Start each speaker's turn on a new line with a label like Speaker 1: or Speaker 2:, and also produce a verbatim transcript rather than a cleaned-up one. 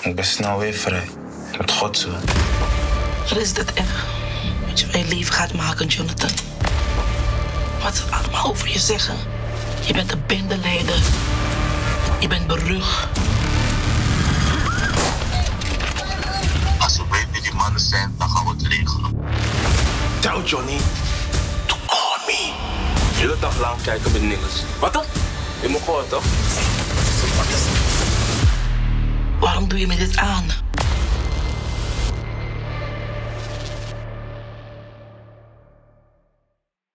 Speaker 1: Ik ben snel weer vrij. Met God zo.
Speaker 2: Wat is dit echt? Wat je van je leven gaat maken, Jonathan. Wat ze allemaal over je zeggen. Je bent een bendeleider. Je bent berucht.
Speaker 3: Als je weet wie die mannen zijn, dan gaan we het regelen.
Speaker 4: Tell Johnny to call me. Je wilt toch lang kijken met niggas. Wat dan? Je moet gewoon toch?
Speaker 2: Waarom doe je me dit aan?